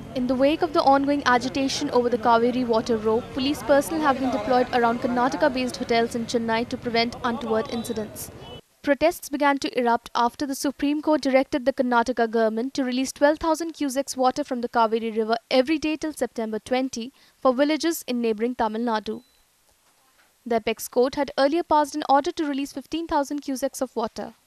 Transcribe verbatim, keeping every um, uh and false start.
In the wake of the ongoing agitation over the Cauvery water row, police personnel have been deployed around Karnataka-based hotels in Chennai to prevent untoward incidents. Protests began to erupt after the Supreme Court directed the Karnataka government to release twelve thousand cusecs water from the Cauvery River every day till September twentieth for villages in neighbouring Tamil Nadu. The apex court had earlier passed an order to release fifteen thousand cusecs of water.